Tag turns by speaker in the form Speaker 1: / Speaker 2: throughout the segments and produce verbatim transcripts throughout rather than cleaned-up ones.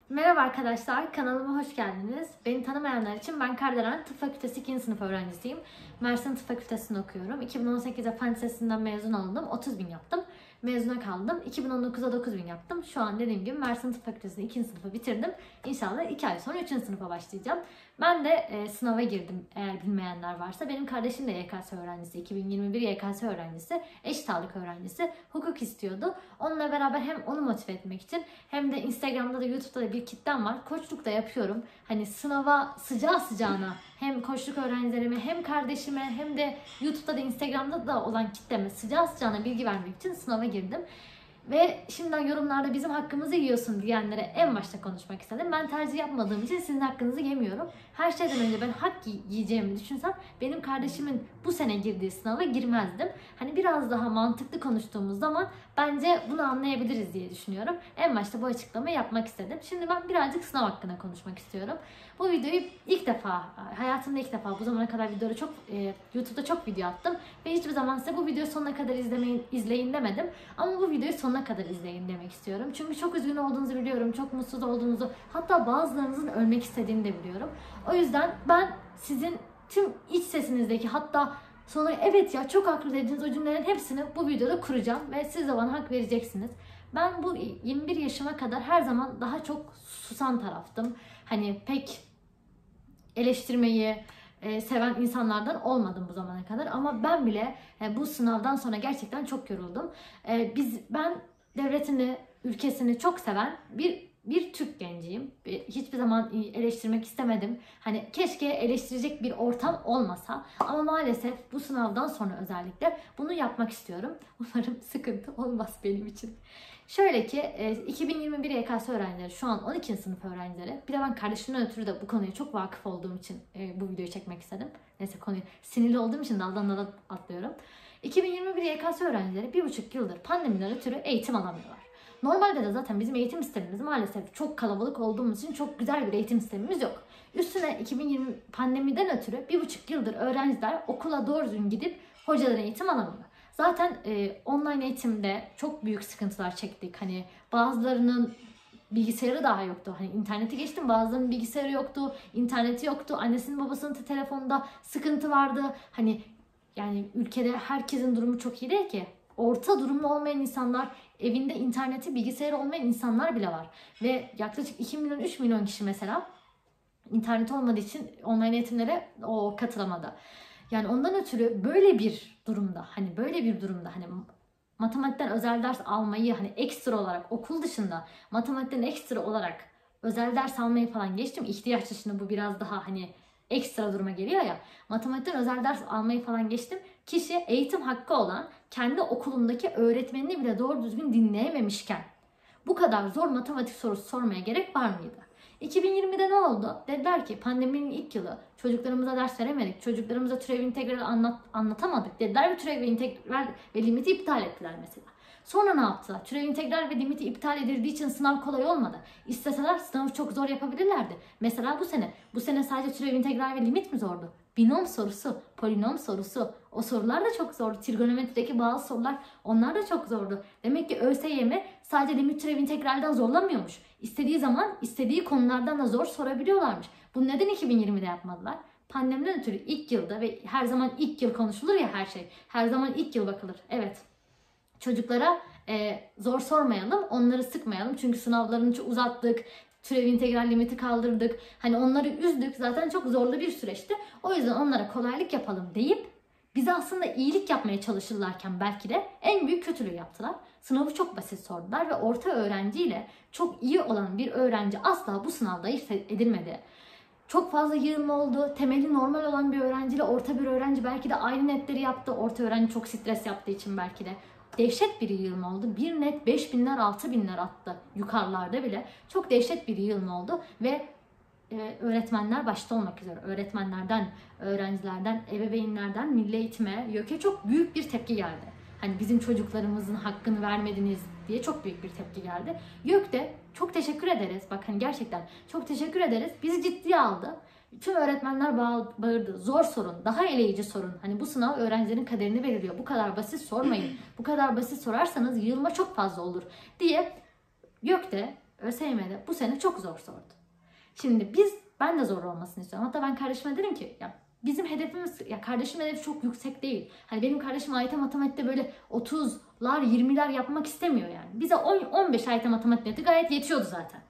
Speaker 1: Merhaba arkadaşlar, kanalıma hoş geldiniz. Beni tanımayanlar için ben Kardelen Tıp Fakültesi ikinci sınıf öğrencisiyim. Mersin Tıp Fakültesi'nde okuyorum. iki bin on sekizde Fen Lisesi'nden mezun oldum. otuz bin yaptım. Mezuna kaldım. iki bin on dokuzda dokuz bin yaptım. Şu an dediğim gibi Mersin Tıp Fakültesi'nde ikinci sınıfı bitirdim. İnşallah iki ay sonra üçüncü sınıfa başlayacağım. Ben de e, sınava girdim eğer bilmeyenler varsa. Benim kardeşim de Y K S öğrencisi. iki bin yirmi bir Y K S öğrencisi. Eşit ağırlık öğrencisi. Hukuk istiyordu. Onunla beraber hem onu motive etmek için hem de Instagram'da da YouTube'da da bir kitlem var. Koçluk da yapıyorum. Hani sınava sıcağı sıcağına hem koçluk öğrencilerime hem kardeşime hem de YouTube'da da Instagram'da da olan kitleme sıcağı sıcağına bilgi vermek için sınava girdim. Ve şimdiden yorumlarda bizim hakkımızı yiyorsun diyenlere en başta konuşmak istedim. Ben tercih yapmadığım için sizin hakkınızı yemiyorum. Her şeyden önce ben hak yiyeceğimi düşünsem benim kardeşimin bu sene girdiği sınava girmezdim. Hani biraz daha mantıklı konuştuğumuz zaman bence bunu anlayabiliriz diye düşünüyorum. En başta bu açıklamayı yapmak istedim. Şimdi ben birazcık sınav hakkında konuşmak istiyorum. Bu videoyu ilk defa, hayatımda ilk defa bu zamana kadar videoda çok, e, YouTube'da çok video attım. Ve hiçbir zaman size bu videoyu sonuna kadar izlemeyin, izleyin demedim. Ama bu videoyu sonuna kadar izleyin demek istiyorum. Çünkü çok üzgün olduğunuzu biliyorum, çok mutsuz olduğunuzu, hatta bazılarınızın ölmek istediğini de biliyorum. O yüzden ben sizin tüm iç sesinizdeki, hatta sonra evet ya çok haklı dediğiniz o cümlelerin hepsini bu videoda kuracağım ve siz de bana hak vereceksiniz. Ben bu yirmi bir yaşıma kadar her zaman daha çok susan taraftım. Hani pek eleştirmeyi e, seven insanlardan olmadım bu zamana kadar, ama ben bile e, bu sınavdan sonra gerçekten çok yoruldum. E, biz ben devletini, ülkesini çok seven bir bir Türk genciyim. Hiçbir zaman eleştirmek istemedim. Hani keşke eleştirecek bir ortam olmasa, ama maalesef bu sınavdan sonra özellikle bunu yapmak istiyorum. Umarım sıkıntı olmaz benim için. Şöyle ki iki bin yirmi bir Y K S öğrencileri, şu an on ikinci sınıf öğrencileri. Bir de ben kardeşimden ötürü de bu konuya çok vakıf olduğum için bu videoyu çekmek istedim. Neyse, konuyu sinirli olduğum için daldan dala atlıyorum. iki bin yirmi bir Y K S öğrencileri bir buçuk yıldır pandemiden ötürü eğitim alamıyorlar. Normalde de zaten bizim eğitim sistemimiz maalesef çok kalabalık olduğumuz için çok güzel bir eğitim sistemimiz yok. Üstüne iki bin yirmi pandemiden ötürü bir buçuk yıldır öğrenciler okula doğru düzgün gidip hocadan eğitim alamıyor. Zaten e, online eğitimde çok büyük sıkıntılar çektik. Hani bazılarının bilgisayarı daha yoktu. Hani interneti geçtim, bazılarının bilgisayarı yoktu, interneti yoktu. Annesinin babasının telefonunda sıkıntı vardı. Hani yani ülkede herkesin durumu çok iyi değil ki. Orta durumlu olmayan insanlar, evinde interneti, bilgisayarı olmayan insanlar bile var. Ve yaklaşık iki milyon üç milyon kişi mesela internet olmadığı için online eğitimlere o katılamadı. Yani ondan ötürü böyle bir durumda, hani böyle bir durumda hani matematikten özel ders almayı, hani ekstra olarak okul dışında matematikten ekstra olarak özel ders almayı falan geçtim. İhtiyaç dışında bu biraz daha hani ekstra duruma geliyor ya. Matematikten özel ders almayı falan geçtim. Kişi eğitim hakkı olan kendi okulundaki öğretmenini bile doğru düzgün dinleyememişken bu kadar zor matematik sorusu sormaya gerek var mıydı? iki bin yirmide ne oldu? Dediler ki pandeminin ilk yılı çocuklarımıza ders veremedik. Çocuklarımıza türev integral anlat, anlatamadık dediler ve türev ve integral ve limiti iptal ettiler mesela. Sonra ne yaptılar? Türev integral ve limiti iptal edildiği için sınav kolay olmadı. İsteseler sınavı çok zor yapabilirlerdi. Mesela bu sene. Bu sene sadece türev integral ve limit mi zordu? Binom sorusu, polinom sorusu, o sorular da çok zordu. Trigonometrideki bazı sorular, onlar da çok zordu. Demek ki ÖSYM sadece limit türev integralden zorlamıyormuş. İstediği zaman istediği konulardan da zor sorabiliyorlarmış. Bunu neden iki bin yirmide yapmadılar? Pandemiden ötürü ilk yılda, ve her zaman ilk yıl konuşulur ya her şey. Her zaman ilk yıl bakılır. Evet. Çocuklara e, zor sormayalım, onları sıkmayalım. Çünkü sınavlarını uzattık, türev integral limiti kaldırdık. Hani onları üzdük. Zaten çok zorlu bir süreçti. O yüzden onlara kolaylık yapalım deyip bize aslında iyilik yapmaya çalışırlarken belki de en büyük kötülüğü yaptılar. Sınavı çok basit sordular ve orta öğrenciyle çok iyi olan bir öğrenci asla bu sınavda edilmedi. Çok fazla yığılma oldu. Temeli normal olan bir öğrenciyle orta bir öğrenci belki de aynı netleri yaptı. Orta öğrenci çok stres yaptığı için belki de. Dehşet bir yığılma oldu. Bir net beş binler altı binler attı yukarılarda bile. Çok dehşet bir yığılma oldu ve e, öğretmenler başta olmak üzere öğretmenlerden, öğrencilerden, ebeveynlerden, milli eğitime, YÖK'e çok büyük bir tepki geldi. Hani bizim çocuklarımızın hakkını vermediniz diye çok büyük bir tepki geldi. YÖK de çok teşekkür ederiz. Bak hani gerçekten çok teşekkür ederiz. Bizi ciddiye aldı. Tüm öğretmenler bağırdı. Zor sorun, daha eleyici sorun. Hani bu sınav öğrencilerin kaderini belirliyor. Bu kadar basit sormayın. Bu kadar basit sorarsanız yığılma çok fazla olur diye YÖK de ÖSYM'de bu sene çok zor sordu. Şimdi biz, ben de zor olmasını istiyorum. Hatta ben kardeşime dedim ki ya bizim hedefimiz, ya kardeşimin hedefi çok yüksek değil. Hani benim kardeşim A Y T matematikte böyle otuzlar yirmiler yapmak istemiyor yani. Bize on on beş A Y T matematik gayet yetiyordu zaten.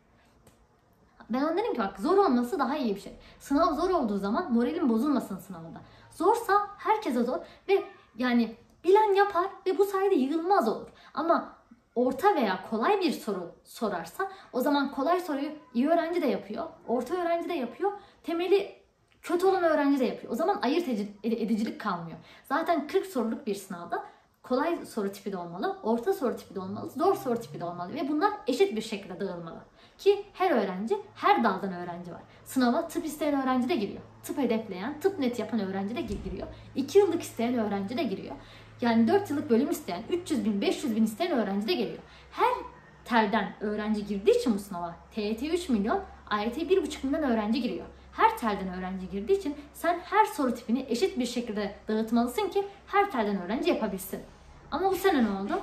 Speaker 1: Ben ona dedim ki bak zor olması daha iyi bir şey. Sınav zor olduğu zaman moralin bozulmasın sınavında. Zorsa herkese zor ve yani bilen yapar ve bu sayede yığılmaz olur. Ama orta veya kolay bir soru sorarsa o zaman kolay soruyu iyi öğrenci de yapıyor, orta öğrenci de yapıyor, temeli kötü olan öğrenci de yapıyor. O zaman ayırt edicilik kalmıyor. Zaten kırk soruluk bir sınavda kolay soru tipi de olmalı, orta soru tipi de olmalı, zor soru tipi de olmalı ve bunlar eşit bir şekilde dağılmalı. Ki her öğrenci, her daldan öğrenci var. Sınava tıp isteyen öğrenci de giriyor. Tıp hedefleyen, tıp net yapan öğrenci de giriyor. iki yıllık isteyen öğrenci de giriyor. Yani dört yıllık bölüm isteyen, üç yüz bin, beş yüz bin isteyen öğrenci de geliyor. Her telden öğrenci girdiği için bu sınava T Y T üç milyon, A Y T bir buçuk milyon öğrenci giriyor. Her telden öğrenci girdiği için sen her soru tipini eşit bir şekilde dağıtmalısın ki her telden öğrenci yapabilsin. Ama bu sene ne oldu?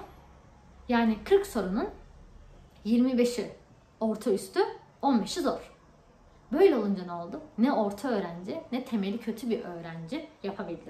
Speaker 1: Yani kırk sorunun yirmi beşi orta üstü, on beşi zor. Böyle olunca ne oldu? Ne orta öğrenci ne temeli kötü bir öğrenci yapabildi.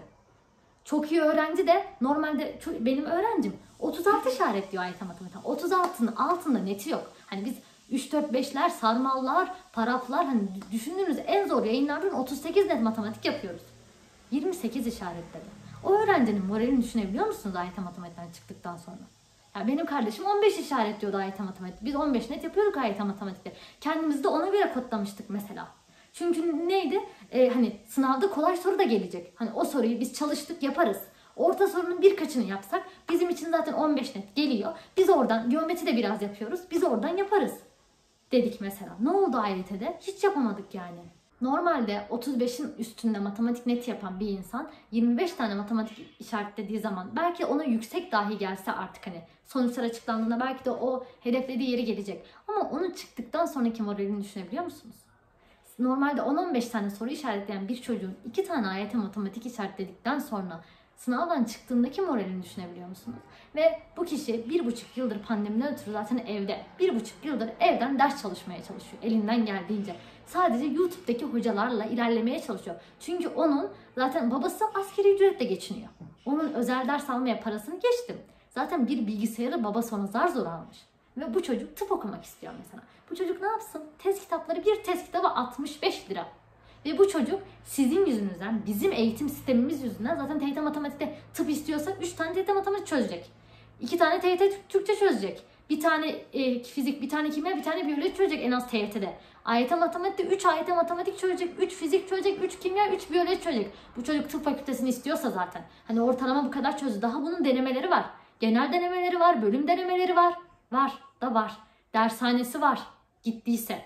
Speaker 1: Çok iyi öğrenci de normalde benim öğrencim otuz altı işaretliyor A Y T matematikten. otuz altının altında neti yok. Hani biz üç dört beşler, sarmallar, paraflar, hani düşündüğünüz en zor yayınlardan otuz sekiz net matematik yapıyoruz. yirmi sekiz işaretledi. O öğrencinin moralini düşünebiliyor musunuz A Y T matematikten çıktıktan sonra? Ya benim kardeşim on beş işaretliyordu A Y T matematik. Biz on beş net yapıyorduk A Y T matematikte. Kendimizi de ona göre kodlamıştık mesela. Çünkü neydi? Ee, hani sınavda kolay soru da gelecek. Hani o soruyu biz çalıştık yaparız. Orta sorunun birkaçını yapsak bizim için zaten on beş net geliyor. Biz oradan geometri de biraz yapıyoruz. Biz oradan yaparız dedik mesela. Ne oldu A Y T'de? Hiç yapamadık yani. Normalde otuz beşin üstünde matematik net yapan bir insan yirmi beş tane matematik işaretlediği zaman belki ona yüksek dahi gelse artık hani sonuçlar açıklandığında belki de o hedeflediği yeri gelecek. Ama onun çıktıktan sonraki moralini düşünebiliyor musunuz? Normalde on on beş tane soru işaretleyen bir çocuğun iki tane A Y T matematik işaretledikten sonra sınavdan çıktığındaki moralini düşünebiliyor musunuz? Ve bu kişi bir buçuk yıldır pandemiden ötürü zaten evde. Bir buçuk yıldır evden ders çalışmaya çalışıyor. Elinden geldiğince. Sadece YouTube'daki hocalarla ilerlemeye çalışıyor. Çünkü onun zaten babası asgari ücretle geçiniyor. Onun özel ders almaya parasını geçtim. Zaten bir bilgisayarı babası ona zar zor almış. Ve bu çocuk tıp okumak istiyor mesela. Bu çocuk ne yapsın? Test kitapları, bir test kitabı altmış beş lira. Ve bu çocuk sizin yüzünüzden, bizim eğitim sistemimiz yüzünden zaten T Y T matematikte tıp istiyorsa üç tane T Y T matematik çözecek. iki tane T Y T Türkçe çözecek. Bir tane e, fizik, bir tane kimya, bir tane biyoloji çözecek en az T Y T'de. A Y T matematikte üç A Y T matematik çözecek, üç fizik çözecek, üç kimya, üç biyoloji çözecek. Bu çocuk tıp fakültesini istiyorsa zaten. Hani ortalama bu kadar çözdü. Daha bunun denemeleri var. Genel denemeleri var, bölüm denemeleri var. Var da var. Dershanesi var. Gittiyse.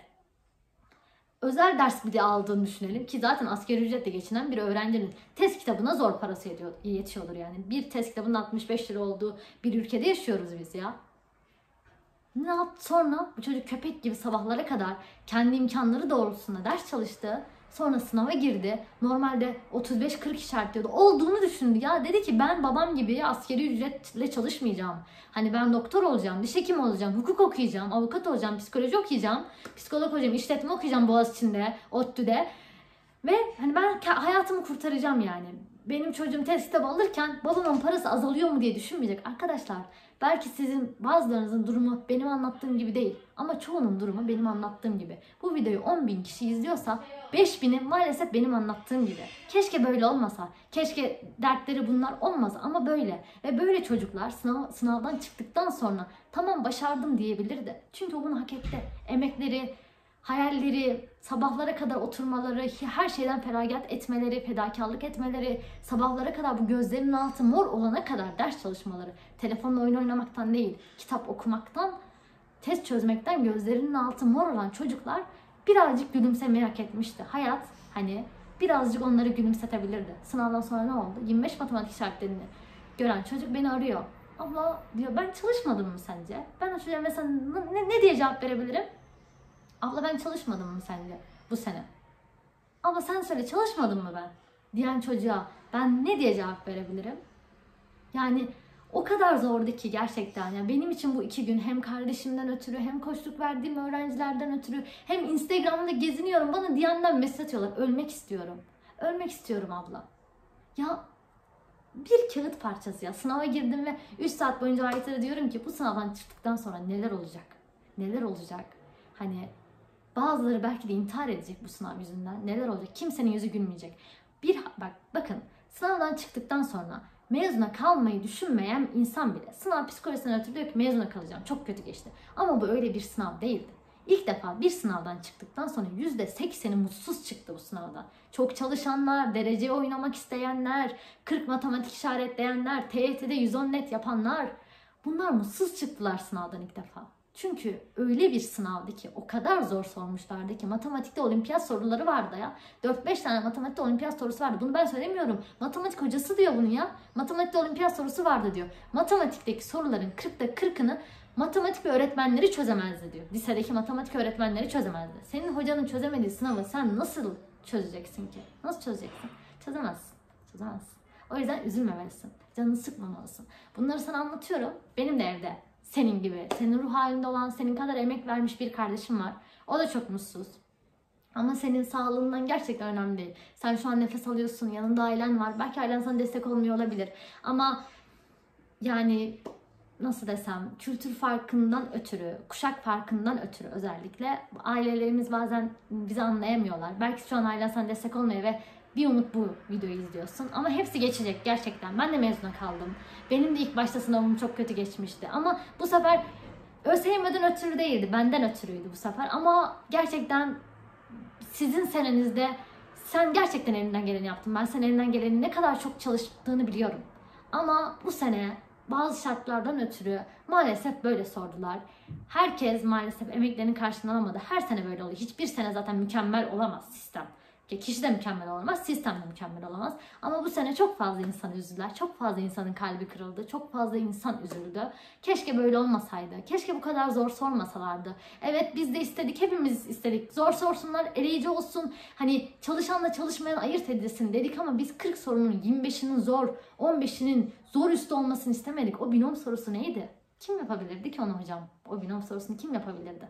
Speaker 1: Özel ders bile aldığını düşünelim ki zaten asgari ücretle geçinen bir öğrencinin test kitabına zor parası ediyor, yetiyordur yani. Bir test kitabının altmış beş lira olduğu bir ülkede yaşıyoruz biz ya. Ne yaptı sonra? Bu çocuk köpek gibi sabahlara kadar kendi imkanları doğrultusunda ders çalıştı. Sonra sınava girdi. Normalde otuz beş kırk işaretliyordu. Olduğunu düşündü. Ya dedi ki ben babam gibi asgari ücretle çalışmayacağım. Hani ben doktor olacağım, diş hekimi olacağım, hukuk okuyacağım, avukat olacağım, psikoloji okuyacağım, psikolog olacağım, işletme okuyacağım Boğaziçi'nde, ODTÜ'de. Ve hani ben hayatımı kurtaracağım yani. Benim çocuğum test kitabı alırken babamın parası azalıyor mu diye düşünmeyecek. Arkadaşlar belki sizin bazılarınızın durumu benim anlattığım gibi değil. Ama çoğunun durumu benim anlattığım gibi. Bu videoyu on bin kişi izliyorsa beş bini maalesef benim anlattığım gibi. Keşke böyle olmasa. Keşke dertleri bunlar olmaz ama böyle. Ve böyle çocuklar sınav, sınavdan çıktıktan sonra tamam başardım diyebilirdi. Çünkü o bunu hak etti. Emekleri, hayalleri, sabahlara kadar oturmaları, her şeyden feragat etmeleri, fedakarlık etmeleri, sabahlara kadar bu gözlerinin altı mor olana kadar ders çalışmaları, telefonla oyun oynamaktan değil, kitap okumaktan, test çözmekten gözlerinin altı mor olan çocuklar birazcık gülümsemeyi hak etmişti. Hayat hani birazcık onları gülümsetebilirdi. Sınavdan sonra ne oldu? yirmi beş matematik işaretlerini gören çocuk beni arıyor. Abla diyor ben çalışmadım mı sence? Ben o çocuğa mesela ne, ne diye cevap verebilirim? Abla ben çalışmadım mı sence bu sene? Abla sen söyle çalışmadım mı ben? Diyen çocuğa ben ne diye cevap verebilirim? Yani O kadar zordu ki gerçekten. Yani benim için bu iki gün hem kardeşimden ötürü hem koçluk verdiğim öğrencilerden ötürü hem Instagram'da geziniyorum. Bana D M'den mesaj atıyorlar. Ölmek istiyorum. Ölmek istiyorum abla. Ya bir kağıt parçası ya. Sınava girdim ve üç saat boyunca ayetlere diyorum ki bu sınavdan çıktıktan sonra neler olacak? Neler olacak? Hani bazıları belki de intihar edecek bu sınav yüzünden. Neler olacak? Kimsenin yüzü gülmeyecek. Bir bak bakın sınavdan çıktıktan sonra mezuna kalmayı düşünmeyen insan bile sınav psikolojisinden ötürü diyor ki mezuna kalacağım. Çok kötü geçti. Ama bu öyle bir sınav değildi. İlk defa bir sınavdan çıktıktan sonra yüzde sekseni mutsuz çıktı bu sınavdan. Çok çalışanlar, dereceye oynamak isteyenler, kırk matematik işaretleyenler, T Y T'de yüz on net yapanlar. Bunlar mutsuz çıktılar sınavdan ilk defa. Çünkü öyle bir sınavdı ki o kadar zor sormuşlardı ki matematikte olimpiyat soruları vardı ya. dört beş tane matematikte olimpiyat sorusu vardı. Bunu ben söylemiyorum. Matematik hocası diyor bunu ya. Matematikte olimpiyat sorusu vardı diyor. Matematikteki soruların kırkta kırkını matematik öğretmenleri çözemezdi diyor. Lisedeki matematik öğretmenleri çözemezdi. Senin hocanın çözemediği sınavı sen nasıl çözeceksin ki? Nasıl çözeceksin? Çözemezsin. Çözemezsin. O yüzden üzülmemelisin. Canını sıkmamalısın. Bunları sana anlatıyorum. Benim de evde senin gibi, senin ruh halinde olan, senin kadar emek vermiş bir kardeşim var. O da çok mutsuz. Ama senin sağlığından gerçekten önemli değil. Sen şu an nefes alıyorsun, yanında ailen var. Belki ailen sana destek olmuyor olabilir. Ama yani nasıl desem, kültür farkından ötürü, kuşak farkından ötürü özellikle ailelerimiz bazen bizi anlayamıyorlar. Belki şu an ailen sana destek olmuyor ve bir umut bu videoyu izliyorsun. Ama hepsi geçecek gerçekten. Ben de mezuna kaldım. Benim de ilk başta sınavım çok kötü geçmişti. Ama bu sefer ÖSYM'den ötürü değildi. Benden ötürüydü bu sefer. Ama gerçekten sizin senenizde sen gerçekten elinden geleni yaptın. Ben senin elinden geleni ne kadar çok çalıştığını biliyorum. Ama bu sene bazı şartlardan ötürü maalesef böyle sordular. Herkes maalesef emeklerinin karşılığını alamadı. Her sene böyle oluyor. Hiçbir sene zaten mükemmel olamaz sistem. Kişi de mükemmel olamaz, sistem de mükemmel olamaz. Ama bu sene çok fazla insan üzdüler. Çok fazla insanın kalbi kırıldı. Çok fazla insan üzüldü. Keşke böyle olmasaydı. Keşke bu kadar zor sormasalardı. Evet biz de istedik, hepimiz istedik. Zor sorsunlar, eleyici olsun. Hani çalışanla çalışmayan ayırt edilsin dedik ama biz kırk sorunun yirmi beşinin zor, on beşinin zor üstü olmasını istemedik. O binom sorusu neydi? Kim yapabilirdi ki onu hocam? O binom sorusunu kim yapabilirdi?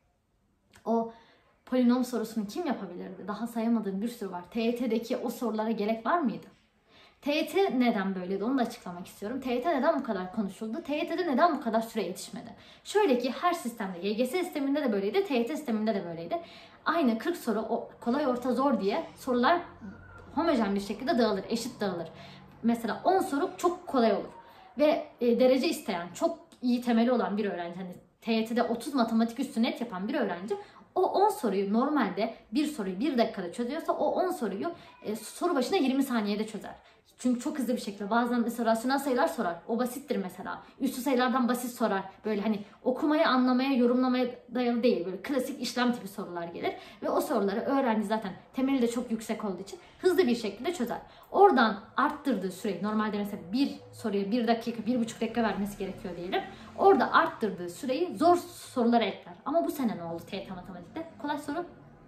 Speaker 1: O polinom sorusunu kim yapabilirdi? Daha sayamadığım bir sürü var. T Y T'deki o sorulara gerek var mıydı? T Y T neden böyleydi? Onu da açıklamak istiyorum. T Y T neden bu kadar konuşuldu? T Y T'de neden bu kadar süre yetişmedi? Şöyle ki her sistemde, Y G S sisteminde de böyleydi, T Y T sisteminde de böyleydi. Aynı kırk soru, o kolay, orta, zor diye sorular homojen bir şekilde dağılır, eşit dağılır. Mesela on soru çok kolay olur. Ve e, derece isteyen, çok iyi temeli olan bir öğrenci, hani T Y T'de otuz matematik üstü net yapan bir öğrenci, o on soruyu normalde bir soruyu bir dakikada çözüyorsa o on soruyu e, soru başına yirmi saniyede çözer. Çünkü çok hızlı bir şekilde bazen mesela rasyonel sayılar sorar. O basittir mesela. Üstü sayılardan basit sorar. Böyle hani okumaya, anlamaya, yorumlamaya dayalı değil. Böyle klasik işlem tipi sorular gelir. Ve o soruları öğrenci zaten temeli de çok yüksek olduğu için hızlı bir şekilde çözer. Oradan arttırdığı süreyi, normalde mesela bir soruya bir dakika, bir buçuk dakika vermesi gerekiyor diyelim. Orada arttırdığı süreyi zor sorulara ekler. Ama bu sene ne oldu T Y T matematikte? Kolay soru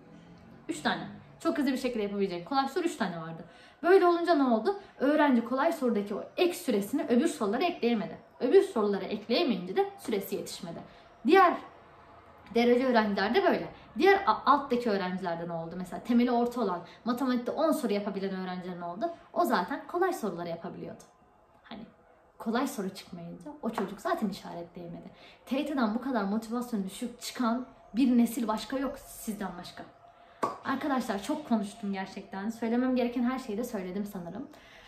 Speaker 1: üç tane. Çok hızlı bir şekilde yapabileceğin kolay soru üç tane vardı. Böyle olunca ne oldu? Öğrenci kolay sorudaki o ek süresini öbür sorulara ekleyemedi. Öbür sorulara ekleyemeyince de süresi yetişmedi. Diğer derece öğrenciler de böyle. Diğer alttaki öğrencilerde ne oldu? Mesela temeli orta olan, matematikte on soru yapabilen öğrenciler ne oldu? O zaten kolay soruları yapabiliyordu. Hani kolay soru çıkmayınca o çocuk zaten işaretleyemedi. T Y T'den bu kadar motivasyon düşük çıkan bir nesil başka yok sizden başka. Arkadaşlar çok konuştum gerçekten. Söylemem gereken her şeyi de söyledim sanırım.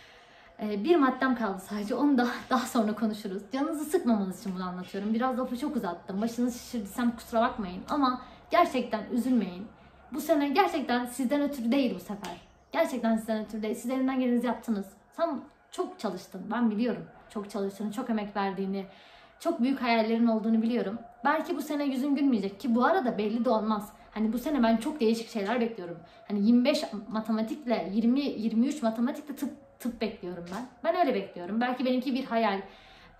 Speaker 1: Ee, bir maddem kaldı sadece. Onu da daha sonra konuşuruz. Canınızı sıkmamanız için bunu anlatıyorum. Biraz lafı çok uzattım. Başınızı şişirdiysem kusura bakmayın. Ama gerçekten üzülmeyin. Bu sene gerçekten sizden ötürü değil bu sefer. Gerçekten sizden ötürü değil. Siz elinden gelenizi yaptınız. Sen çok çalıştın. Ben biliyorum. Çok çalıştığını, çok emek verdiğini, çok büyük hayallerin olduğunu biliyorum. Belki bu sene yüzün gülmeyecek ki bu arada belli de olmaz. Hani bu sene ben çok değişik şeyler bekliyorum. Hani yirmi beş matematikle yirmi yirmi üç matematikle tıp tıp bekliyorum ben. Ben öyle bekliyorum. Belki benimki bir hayal.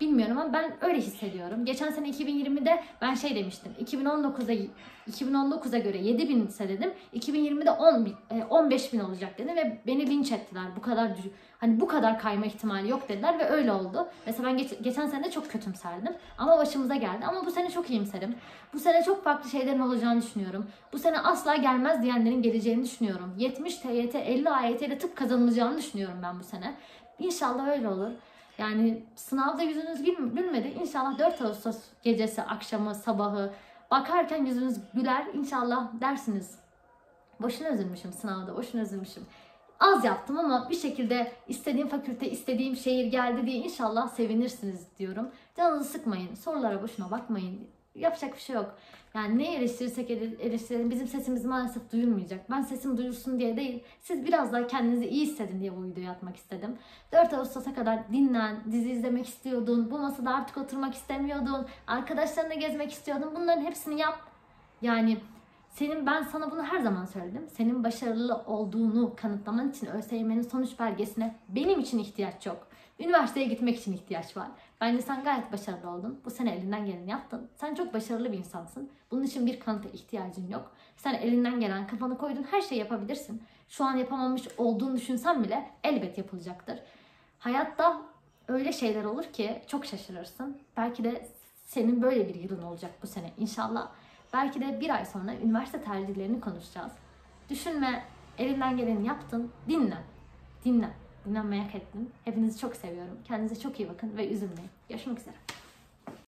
Speaker 1: Bilmiyorum ama ben öyle hissediyorum. Geçen sene iki bin yirmide ben şey demiştim. iki bin on dokuza iki bin on dokuza göre yedi bin ise dedim. iki bin yirmide on bin, on beş bin olacak dedim ve beni linç ettiler. Bu kadar düşük, hani bu kadar kayma ihtimali yok dediler ve öyle oldu. Mesela ben geç, geçen sene de çok kötümserdim ama başımıza geldi. Ama bu sene çok iyimserim. Bu sene çok farklı şeylerin olacağını düşünüyorum. Bu sene asla gelmez diyenlerin geleceğini düşünüyorum. yetmiş T Y T, elli A Y T ile tıp kazanılacağını düşünüyorum ben bu sene. İnşallah öyle olur. Yani sınavda yüzünüz gülmedi. İnşallah dört Ağustos gecesi, akşamı, sabahı bakarken yüzünüz güler. İnşallah dersiniz. Boşuna üzülmüşüm sınavda, boşuna üzülmüşüm. Az yaptım ama bir şekilde istediğim fakülte, istediğim şehir geldi diye inşallah sevinirsiniz diyorum. Canınızı sıkmayın, sorulara boşuna bakmayın. Yapacak bir şey yok. Yani ne eleştirirsek eleştirelim bizim sesimiz maalesef duyulmayacak. Ben sesim duyulsun diye değil, siz biraz daha kendinizi iyi hissedin diye bu videoyu atmak istedim. dört Ağustos'a kadar dinlen, dizi izlemek istiyordun, bu masada artık oturmak istemiyordun, arkadaşlarınla gezmek istiyordun. Bunların hepsini yap. Yani senin, ben sana bunu her zaman söyledim. Senin başarılı olduğunu kanıtlaman için ÖSYM'nin sonuç belgesine benim için ihtiyaç yok. Üniversiteye gitmek için ihtiyaç var. Bence sen gayet başarılı oldun. Bu sene elinden geleni yaptın. Sen çok başarılı bir insansın. Bunun için bir kanıta ihtiyacın yok. Sen elinden gelen, kafanı koydun, her şeyi yapabilirsin. Şu an yapamamış olduğunu düşünsen bile elbet yapılacaktır. Hayatta öyle şeyler olur ki çok şaşırırsın. Belki de senin böyle bir yılın olacak bu sene inşallah. Belki de bir ay sonra üniversite tercihlerini konuşacağız. Düşünme, elinden geleni yaptın, dinlen. Dinlen. Dinlenmeyi hak ettin. Hepinizi çok seviyorum. Kendinize çok iyi bakın ve üzülmeyin. Görüşmek üzere.